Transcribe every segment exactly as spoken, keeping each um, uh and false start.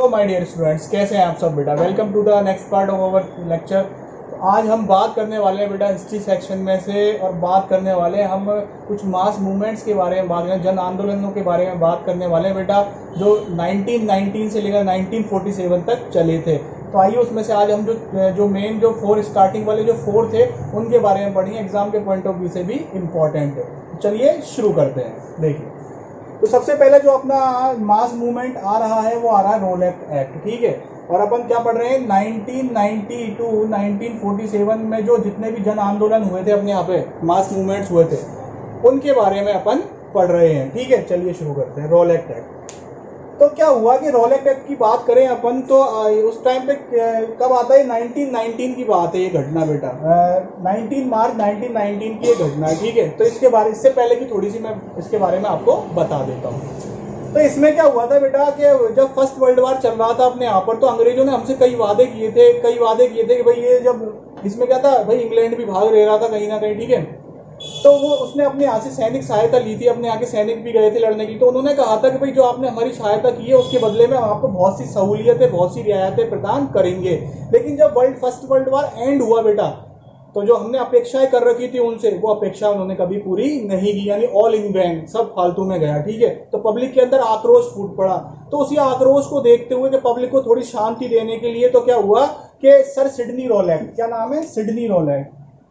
तो my dear students, कैसे हैं आप सब बेटा। Welcome to the next part of our lecture. आज हम बात करने वाले हैं बेटा हिस्ट्री सेक्शन में से, और बात करने वाले हैं हम कुछ मास मूवमेंट्स के बारे में, बात करें जन आंदोलनों के बारे में बात करने वाले हैं बेटा, जो नाइनटीन नाइनटीन से लेकर नाइनटीन फोर्टी सेवन तक चले थे। तो आइए उसमें से आज हम जो जो मेन जो फोर स्टार्टिंग वाले जो फोर थे उनके बारे में पढ़ेंगे, एग्जाम के पॉइंट ऑफ व्यू से भी इम्पोर्टेंट है। चलिए शुरू करते हैं। देखिए, तो सबसे पहले जो अपना मास मूवमेंट आ रहा है वो आ रहा है रोलेट एक्ट, ठीक है। और अपन क्या पढ़ रहे हैं, nineteen ninety two nineteen forty seven में जो जितने भी जन आंदोलन हुए थे अपने यहाँ पे, मास मूवमेंट्स हुए थे, उनके बारे में अपन पढ़ रहे हैं, ठीक है। चलिए शुरू करते हैं। Rowlatt Act. तो क्या हुआ कि रोलेट एक्ट की बात करें अपन तो उस टाइम पे कब आता है, नाइनटीन नाइनटीन की बात है ये घटना बेटा, नाइनटीन मार्च नाइनटीन नाइनटीन की ये घटना है, ठीक है। तो इसके बारे इससे पहले की थोड़ी सी मैं इसके बारे में आपको बता देता हूँ। तो इसमें क्या हुआ था बेटा कि जब फर्स्ट वर्ल्ड वॉर चल रहा था अपने यहाँ पर, तो अंग्रेजों ने हमसे कई वादे किए थे कई वादे किए थे कि भाई ये जब इसमें क्या था भाई, इंग्लैंड भी भाग ले रहा था कहीं ना कहीं, ठीक है। तो वो उसने अपने यहाँ से सैनिक सहायता ली थी, अपने यहाँ के सैनिक भी गए थे लड़ने की। तो उन्होंने कहा था कि भाई जो आपने हमारी सहायता की है उसके बदले में हम आपको बहुत सी सहूलियतें बहुत सी रियायतें प्रदान करेंगे। लेकिन जब world first world war end हुआ बेटा, तो जो हमने अपेक्षाएं कर रखी थी उनसे, वो अपेक्षा उन्होंने कभी पूरी नहीं की, यानी ऑल इन वैन, सब फालतू में गया, ठीक है। तो पब्लिक के अंदर आक्रोश फूट पड़ा। तो उसी आक्रोश को देखते हुए कि पब्लिक को थोड़ी शांति देने के लिए, तो क्या हुआ कि सर सिडनी रोलेट, क्या नाम है, Sydney Rowlatt,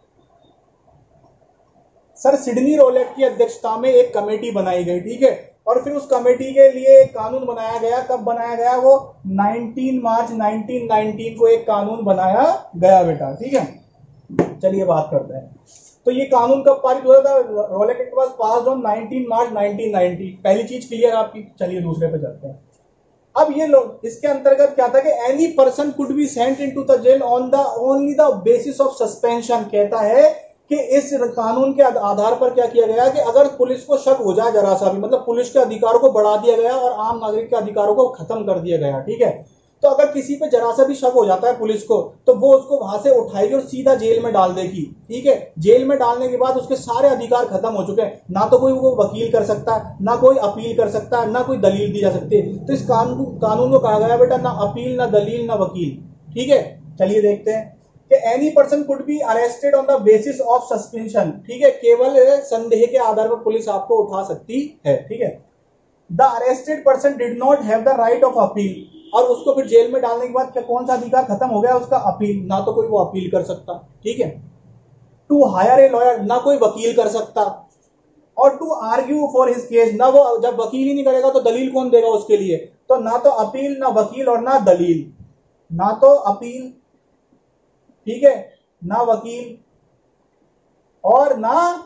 sir Sydney Rowlatt की अध्यक्षता में एक कमेटी बनाई गई, ठीक है। और फिर उस कमेटी के लिए एक कानून बनाया गया। कब बनाया गया, वो नाइनटीन मार्च नाइनटीन नाइनटीन को एक कानून बनाया गया बेटा, ठीक है। चलिए बात करते हैं। तो ये कानून कब पारित हुआ था, Rowlatt act was passed on nineteen March nineteen ninety. पहली चीज क्लियर आपकी। चलिए दूसरे पे चलते हैं। अब ये लोग, इसके अंतर्गत क्या था कि any person could be sent into the jail on the only the basis of suspension. कहता है कि इस कानून के आधार पर क्या किया गया कि अगर पुलिस को शक हो जाए जरा सा भी, मतलब पुलिस के अधिकारों को बढ़ा दिया गया और आम नागरिक के अधिकारों को खत्म कर दिया गया, ठीक है। तो अगर किसी पे जरा सा भी शक हो जाता है पुलिस को, तो वो उसको वहां से उठाएगी और सीधा जेल में डाल देगी, ठीक है। जेल में डालने के बाद उसके सारे अधिकार खत्म हो चुके हैं। ना तो कोई वो वकील कर सकता है, ना कोई अपील कर सकता है, ना कोई दलील दी जा सकती है। तो इस कानून कानून को कहा गया बेटा, ना अपील, ना दलील, ना वकील, ठीक है। चलिए देखते हैं कि any person could be arrested on the basis of suspension, ठीक है। केवल संदेह के आधार पर पुलिस आपको उठा सकती है, ठीक है। The arrested person did not have the right of appeal. और उसको फिर जेल में डालने के बाद क्या कौन सा अधिकार खत्म हो गया, उसका अपील, ना तो कोई वो अपील कर सकता, ठीक है। टू हायर ए लॉयर, ना कोई वकील कर सकता। और to argue for his case, ना वो, जब वकील ही नहीं करेगा तो दलील कौन देगा उसके लिए। तो ना तो अपील, ना वकील और ना दलील, ना तो अपील, ठीक है, ना वकील और ना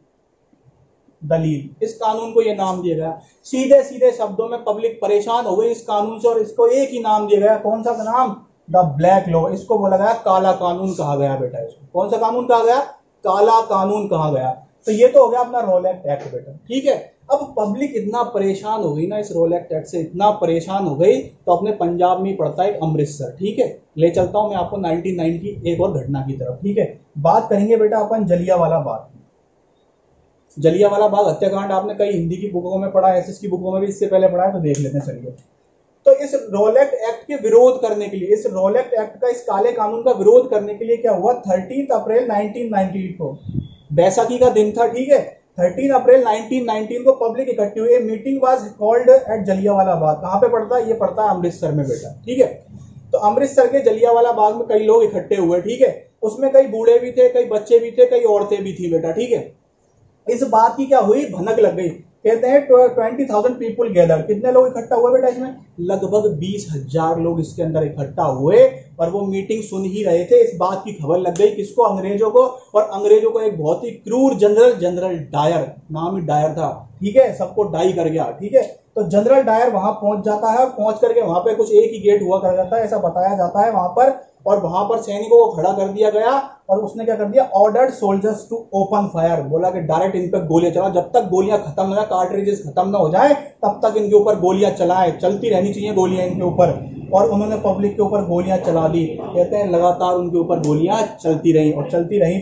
दलील। इस कानून को यह नाम दिया गया। सीधे सीधे शब्दों में पब्लिक परेशान हो गई इस कानून से, और इसको एक ही नाम दिया गया। कौन सा नाम, द ब्लैक लॉ। इसको बोला गया काला कानून कहा गया बेटा। इसको कौन सा कानून कहा गया, काला कानून कहा गया। तो ये तो हो गया अपना रोलेट एक्ट बेटा, ठीक है। अब पब्लिक इतना परेशान हो गई ना इस रोलेट एक्ट से, इतना परेशान हो गई, तो अपने पंजाब में पड़ता है अमृतसर, ठीक है। ले चलता हूं मैं आपको नाइनटीन नाइंटी एक और घटना की तरफ, ठीक है। बात करेंगे बेटा अपन जलियांवाला बाग। जलियांवाला बाग हत्याकांड आपने कई हिंदी की बुकों में पढ़ा, एसएस की बुकों में भी इससे पहले पढ़ा है, तो देख लेते हैं। चलिए, तो इस रोलेट एक्ट के विरोध करने के लिए, इस रोलेट एक्ट का, इस काले कानून का विरोध करने के लिए क्या हुआ, thirteen April nineteen ninety eight को बैसाखी का दिन था, ठीक है। थर्टीन अप्रैल नाइनटीन नाइंटी को पब्लिक इकट्ठी हुई। Meeting was called at Jallianwala Bagh. कहां पे पड़ता है, ये पड़ता है अमृतसर में बेटा, ठीक है। तो अमृतसर के जलियांवाला बाग में कई लोग इकट्ठे हुए, ठीक है। उसमें कई बूढ़े भी थे, कई बच्चे भी थे, कई औरतें भी थी बेटा, ठीक है। इस बात की क्या हुई, भनक लग गई। कहते हैं ट्वेंटी थाउजेंड पीपुल गैदर। कितने लोग इकट्ठा हुए बेटा इसमें, लगभग बीस हजार लोग इसके अंदर इकट्ठा हुए, और वो मीटिंग सुन ही रहे थे। इस बात की खबर लग गई किसको, अंग्रेजों को। और अंग्रेजों को एक बहुत ही क्रूर जनरल, जनरल डायर, नाम ही डायर था, ठीक है, सबको डाई कर गया, ठीक है। तो जनरल डायर वहां पहुंच जाता है, और पहुंच करके वहां पे कुछ एक ही गेट हुआ कर जाता है, ऐसा बताया जाता है वहां पर। और वहां पर सैनिकों को खड़ा कर दिया गया, और उसने क्या कर दिया, ordered soldiers to open fire. बोला कि डायरेक्ट इन पर गोलियां चलाओ, जब तक गोलियां खत्म ना, कार्ट्रिजेस खत्म ना हो जाए, तब तक इनके ऊपर गोलियां चलाएं, चलती रहनी चाहिए गोलियां इनके ऊपर। और उन्होंने पब्लिक के ऊपर गोलियां चला दी। कहते हैं लगातार उनके ऊपर गोलियां चलती रही, और चलती रही तो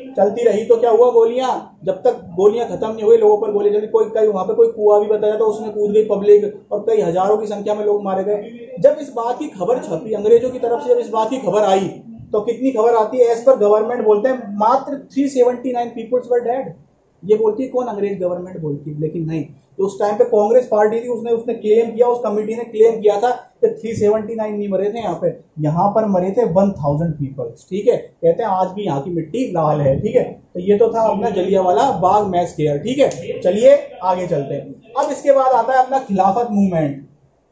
चलती रही तो क्या हुआ, गोलियां, जब तक गोलियां खत्म नहीं हुई लोगों पर गोली चली। कोई कई वहां पे कोई कुआं भी बताया तो उसमें कूद गई पब्लिक और कई हजारों की संख्या में लोग मारे गए। जब इस बात की खबर छपी अंग्रेजों की तरफ से, जब इस बात की खबर आई तो कितनी खबर आती है, एज पर गवर्नमेंट बोलते हैं मात्र three seventy nine peoples were dead. ये बोलती है कौन, अंग्रेज गवर्नमेंट बोलती है, लेकिन नहीं, तो उस टाइम पे कांग्रेस पार्टी थी, उसने उसने क्लेम किया, उस कमेटी ने क्लेम किया था कि थ्री सेवेंटी नाइन नहीं मरे थे यहाँ पे, यहाँ पर मरे थे वन थाउजेंड पीपल्स। ठीक है, कहते हैं आज भी यहाँ की मिट्टी लाल है। ठीक है, तो ये तो था अपना जलियांवाला बाग मैस फेयर। ठीक है, चलिए आगे चलते हैं। अब इसके बाद आता है अपना खिलाफत मूवमेंट।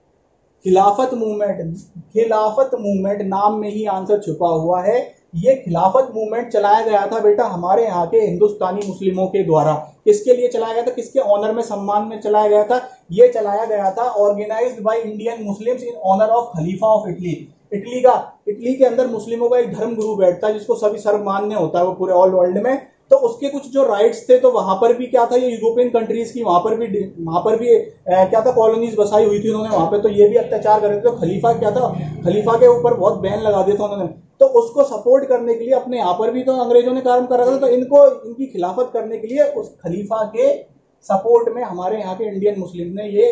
खिलाफत मूवमेंट, खिलाफत मूवमेंट नाम में ही आंसर छुपा हुआ है। ये खिलाफत मूवमेंट चलाया गया था बेटा हमारे यहाँ के हिंदुस्तानी मुस्लिमों के द्वारा। किसके लिए चलाया गया था, किसके ऑनर में, सम्मान में चलाया गया था? ये चलाया गया था organized by Indian Muslims in honour of खलीफा ऑफ इटली। इटली का, इटली के अंदर मुस्लिमों का एक धर्म गुरु बैठता है जिसको सभी सर्वमान्य होता है वो पूरे ऑल वर्ल्ड में। तो उसके कुछ जो राइट्स थे, तो वहां पर भी क्या था, ये यूरोपियन कंट्रीज की वहां पर भी वहां पर भी ए, क्या था, कॉलोनीज बसाई हुई थी उन्होंने वहां पे, तो ये भी अत्याचार कर रहे थे। तो खलीफा क्या था, खलीफा के ऊपर बहुत बैन लगा दिया था उन्होंने। तो उसको सपोर्ट करने के लिए अपने यहाँ पर भी तो अंग्रेजों ने काम करा था, तो इनको इनकी खिलाफत करने के लिए उस खलीफा के सपोर्ट में हमारे यहाँ के इंडियन मुस्लिम ने ये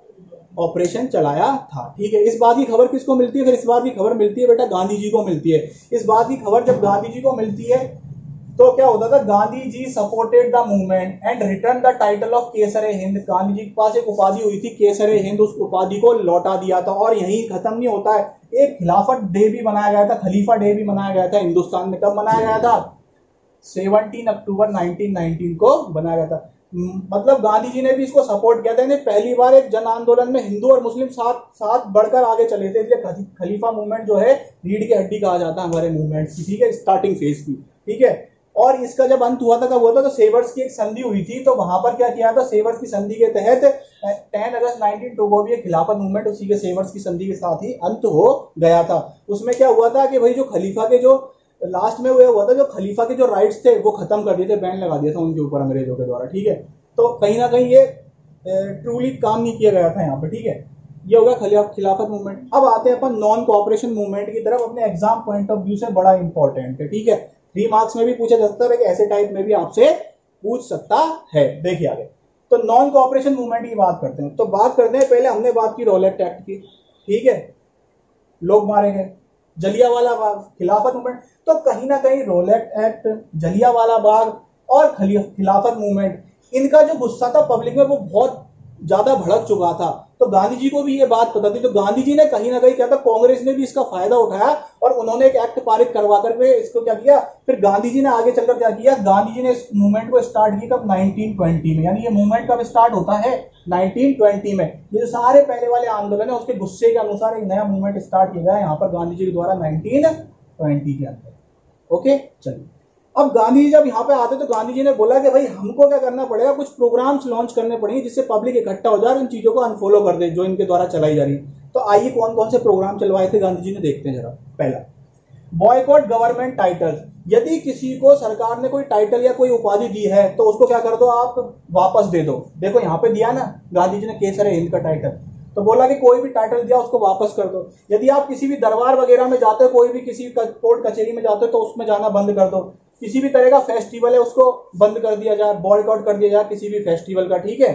ऑपरेशन चलाया था। ठीक है, इस बात की खबर किसको मिलती है, फिर इस बात की खबर मिलती है बेटा गांधी जी को मिलती है। इस बात की खबर जब गांधी जी को मिलती है तो क्या होता था, Gandhi ji supported the movement and return the title of Kaiser Hind. Gandhi ji के पास एक उपाधि हुई थी केसर हिंद, उस उपाधि को लौटा दिया था। और यही खत्म नहीं होता है, एक खिलाफत डे भी मनाया गया था, खलीफा डे भी मनाया गया था हिंदुस्तान में। कब मनाया गया था, सत्रह अक्टूबर नाइनटीन नाइनटीन को बनाया गया था। मतलब गांधी जी ने भी इसको सपोर्ट किया था। इन्हें पहली बार एक जन आंदोलन में हिंदू और मुस्लिम साथ साथ बढ़कर आगे चले थे, इसलिए खलीफा मूवमेंट जो है रीढ़ की हड्डी कहा जाता है हमारे मूवमेंट की। ठीक है, स्टार्टिंग फेज की। ठीक है, और इसका जब अंत हुआ था, कब हुआ था, तो सेवर्स की एक संधि हुई थी, तो वहां पर क्या किया था, सेवर्स की संधि के तहत दस अगस्त नाइनटीन टू को भी खिलाफत मूवमेंट उसी के सेवर्स की संधि के साथ ही अंत हो गया था। उसमें क्या हुआ था कि भाई जो खलीफा के जो लास्ट में हुआ हुआ था, जो खलीफा के जो राइट्स थे वो खत्म कर दिए थे, बैन लगा दिया था उनके ऊपर अंग्रेजों के द्वारा। ठीक है, तो कहीं ना कहीं ये ट्रूली काम नहीं किया गया था यहाँ पे। ठीक है, ये होगा खिलाफत मूवमेंट। अब आते हैं अपन नॉन कोऑपरेशन मूवमेंट की तरफ, अपने एग्जाम पॉइंट ऑफ व्यू से बड़ा इंपॉर्टेंट है। ठीक है, थ्री मार्क्स में भी पूछा जा सकता है कि ऐसे टाइप में भी आपसे पूछ सकता है। देखिए आगे, तो नॉन कोऑपरेशन मूवमेंट की बात करते हैं। तो बात करते हैं, पहले हमने बात की रॉलेट एक्ट की। ठीक है, लोग मारे गए, जलियांवाला बाग, खिलाफत मूवमेंट। तो कहीं ना कहीं रॉलेट एक्ट, जलियांवाला बाग और खिलाफत मूवमेंट, इनका जो गुस्सा था पब्लिक में वो बहुत ज्यादा भड़क चुका था। तो गांधी जी को भी ये बात पता थी, तो गांधी जी ने कहीं ना कहीं क्या था, कांग्रेस ने भी इसका फायदा उठाया और उन्होंने एक एक्ट पारित करवा करके इसको क्या किया, फिर गांधी जी ने आगे चलकर क्या किया, गांधी जी ने इस मूवमेंट को स्टार्ट किया कब, नाइनटीन ट्वेंटी में। यानी ये मूवमेंट कब स्टार्ट होता है, नाइनटीन ट्वेंटी में। ये जो सारे पहले वाले आंदोलन है उसके गुस्से के अनुसार एक नया मूवमेंट स्टार्ट किया गया यहाँ पर गांधी जी के द्वारा नाइनटीन ट्वेंटी के अंदर। ओके, चलिए अब गांधी जी जब यहाँ पे आते तो गांधी जी ने बोला कि भाई हमको क्या करना पड़ेगा, कुछ प्रोग्राम्स लॉन्च करने पड़ेंगे जिससे पब्लिक इकट्ठा हो जाए और इन चीजों को अनफॉलो कर दे जो इनके द्वारा चलाई जा रही है। तो आइए कौन कौन से प्रोग्राम चलवाए थे गांधी जी ने, देखते हैं जरा। पहला, बॉयकॉट गवर्नमेंट टाइटल्स। यदि किसी को सरकार ने कोई टाइटल या कोई उपाधि दी है तो उसको क्या कर दो, आप वापस दे दो। देखो यहाँ पे दिया ना गांधी जी ने केसर हिंद का टाइटल, तो बोला कि कोई भी टाइटल दिया उसको वापस कर दो। यदि आप किसी भी दरबार वगैरह में जाते हो, कोई भी किसी कोर्ट कचहरी में जाते हो तो उसमें जाना बंद कर दो। किसी भी तरह का फेस्टिवल है उसको बंद कर दिया जाए, बॉयकॉट कर दिया जाए किसी भी फेस्टिवल का। ठीक है,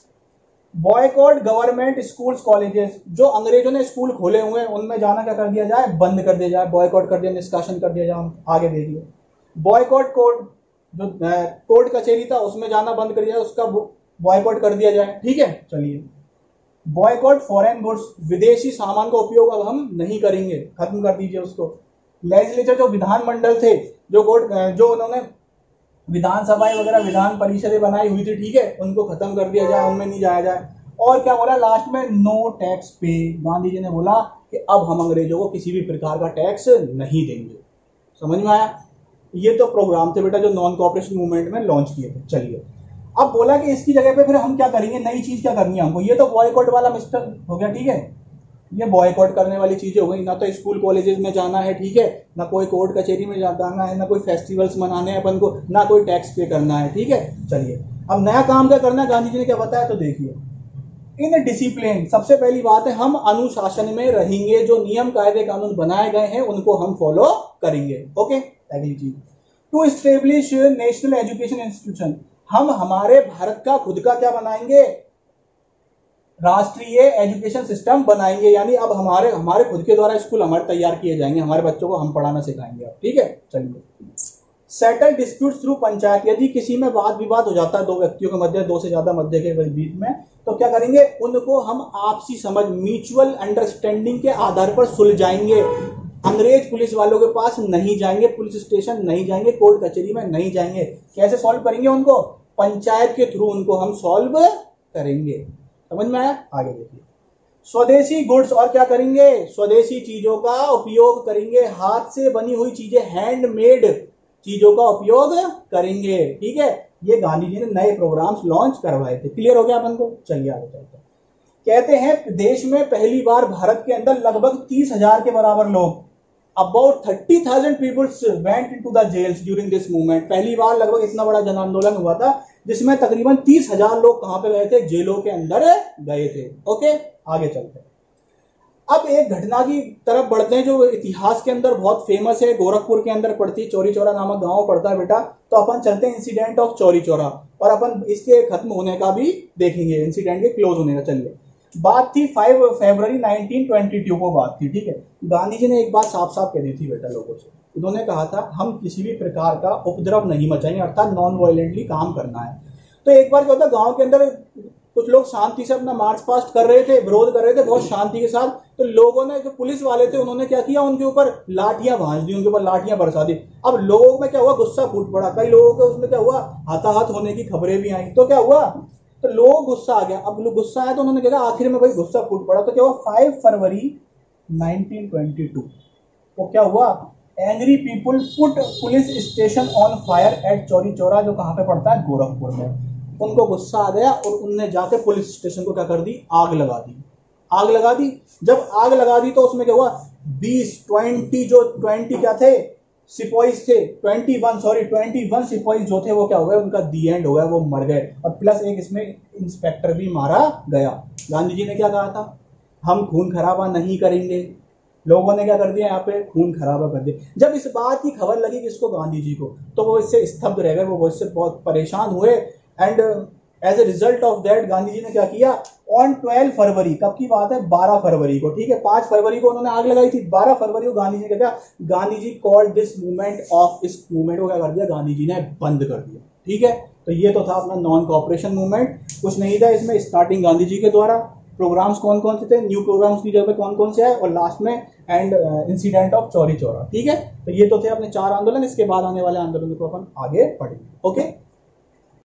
बॉयकॉट गवर्नमेंट स्कूल्स कॉलेजेस, जो अंग्रेजों ने स्कूल खोले हुए हैं उनमें जाना क्या कर दिया जाए, बंद कर दिया जाए, बॉयकॉट कर दिया, निष्कासन कर दिया जाए। आगे देखिए, बॉयकॉट कोर्ट, जो कोर्ट कचहरी था उसमें जाना बंद कर दिया जाए, उसका बॉयकॉट कर दिया जाए। ठीक है, चलिए, बॉयकॉट फॉरेन गुड्स, विदेशी सामान का उपयोग अब हम नहीं करेंगे, खत्म कर दीजिए उसको। लेजिस्लेचर, जो विधानमंडल थे, जो कोर्ट जो उन्होंने विधानसभाएं वगैरह विधान परिषदें बनाई हुई थी, ठीक है, उनको खत्म कर दिया जाए, उनमें नहीं जाया जाए। और क्या बोला लास्ट में, नो टैक्स पे। गांधी जी ने बोला कि अब हम अंग्रेजों को किसी भी प्रकार का टैक्स नहीं देंगे। समझ में आया? ये तो प्रोग्राम थे बेटा जो नॉन कोऑपरेशन मूवमेंट में लॉन्च किए थे। चलिए, अब बोला कि इसकी जगह पे फिर हम क्या करेंगे, नई चीज क्या करनी है हमको। ये तो बॉयकॉट वाला मिस्टर हो गया, ठीक है, ये बॉयकॉट करने वाली चीजें हो गई। ना तो स्कूल कॉलेजेस में जाना है, ठीक है, ना कोई कोर्ट कचहरी में जाना है, ना कोई फेस्टिवल्स मनाने हैं अपन को, ना कोई टैक्स पे करना है। ठीक है, चलिए अब नया काम क्या करना है, गांधी जी ने क्या बताया तो देखिए। इन डिसिप्लिन, सबसे पहली बात है हम अनुशासन में रहेंगे, जो नियम कायदे कानून बनाए गए हैं उनको हम फॉलो करेंगे। ओके, अगली चीज, to establish national education institution, हम हमारे भारत का खुद का क्या बनाएंगे, राष्ट्रीय एजुकेशन सिस्टम बनाएंगे, यानी अब हमारे हमारे खुद के द्वारा स्कूल हमारे तैयार किए जाएंगे, हमारे बच्चों को हम पढ़ाना सिखाएंगे अब, ठीक है। चलिए, सेटल डिस्प्यूट्स थ्रू पंचायत, यदि किसी में वाद विवाद हो जाता है दो व्यक्तियों के मध्य, दो से ज्यादा मध्य के बीच में, तो क्या करेंगे, उनको हम आपसी समझ म्यूचुअल अंडरस्टैंडिंग के आधार पर सुलझाएंगे। अंग्रेज पुलिस वालों के पास नहीं जाएंगे, पुलिस स्टेशन नहीं जाएंगे, कोर्ट कचहरी में नहीं जाएंगे। कैसे सॉल्व करेंगे उनको, पंचायत के थ्रू उनको हम सॉल्व करेंगे। समझ में आया, आगे देखिए। स्वदेशी गुड्स, और क्या करेंगे, स्वदेशी चीजों का उपयोग करेंगे, हाथ से बनी हुई चीजें, हैंडमेड चीजों का उपयोग करेंगे, ठीक है। ये गांधी जी ने नए प्रोग्राम्स लॉन्च करवाए थे। क्लियर हो गया अपन को, चलिए आगे चलते हैं। कहते हैं देश में पहली बार भारत के अंदर लगभग तीस हजार के बराबर लोग, about thirty thousand peoples went into the jails during this movement, पहली बार लगभग इतना बड़ा जन आंदोलन हुआ था जिसमें तकरीबन तीस हजार लोग कहां पे गए थे, जेलों के अंदर गए थे। ओके, आगे चलते हैं। अब एक घटना की तरफ बढ़ते हैं जो इतिहास के अंदर बहुत फेमस है, गोरखपुर के अंदर पड़ती है, चौरी चौरा नामक गांव पड़ता है बेटा। तो अपन चलते हैं इंसिडेंट ऑफ चौरी चौरा, और अपन इसके खत्म होने का भी देखेंगे, इंसिडेंट के क्लोज होने का। चलिए, बात थी five February nineteen twenty two को बात थी, ठीक है। गांधी जी ने एक बात साफ साफ कह दी थी बेटा लोगों से, उन्होंने कहा था हम किसी भी प्रकार का उपद्रव नहीं मचाएंगे, अर्थात नॉन वायलेंटली काम करना है। तो एक बार क्या होता, गांव के अंदर कुछ लोग शांति से अपना मार्च पास्ट कर रहे थे, विरोध कर रहे थे बहुत शांति के साथ। तो लोगों ने, जो पुलिस वाले थे, उन्होंने क्या किया, उनके ऊपर लाठियां भांज दी, उनके ऊपर लाठियां बरसा दी। अब लोगों में क्या हुआ, गुस्सा फूट पड़ा, कई लोगों के उसमें क्या हुआ, हाथाहाथ होने की खबरें भी आई। तो क्या हुआ, तो लोग गुस्सा आ गया। अब लोग गुस्सा आया तो उन्होंने कहा, आखिर में भाई गुस्सा फूट पड़ा, तो क्या हुआ, five February nineteen twenty two को क्या हुआ, angry people put police station on fire at Chauri Chaura, जो कहां पे पड़ता है, गोरखपुर में। उनको गुस्सा आ गया और उनने जाके पुलिस स्टेशन को क्या कर दी, आग लगा दी। आग लगा दी, जब आग लगा दी तो उसमें क्या हुआ, बीस ट्वेंटी जो ट्वेंटी क्या थे, सिपाही थे, twenty one sorry twenty one सिपाही जो थे वो क्या हो गए, उनका दी एंड हो गया, वो मर गए। और प्लस एक इसमें इंस्पेक्टर भी मारा गया। गांधी जी ने क्या कहा था, हम खून खराबा नहीं करेंगे। लोगों ने क्या कर दिया, यहाँ पे खून खराबा कर दिया। जब इस बात की खबर लगी किसको, गांधी जी को, तो वो इससे स्तब्ध रह गए, वो इससे बहुत परेशान हुए। And as a result of that Gandhi ji ने क्या किया, ऑन ट्वेल्व फरवरी, कब की बात है, बारह फरवरी को, ठीक है। पांच फरवरी को उन्होंने आग लगाई थी, बारह फरवरी को गांधी जी ने क्या, Gandhi ji called this movement off, इस मूवमेंट को क्या कर दिया, गांधी जी ने बंद कर दिया, ठीक है। तो ये तो था अपना नॉन कॉपरेशन मूवमेंट, कुछ नहीं था इसमें। स्टार्टिंग गांधी जी के द्वारा, प्रोग्राम्स कौन कौन से थे, न्यू प्रोग्राम्स की जगह कौन कौन से आए, और लास्ट में end incident of Chauri Chaura, ठीक है। तो ये तो थे अपने चार आंदोलन। इसके बाद आने वाले आंदोलन को अपन आगे पढ़ेंगे। ओके।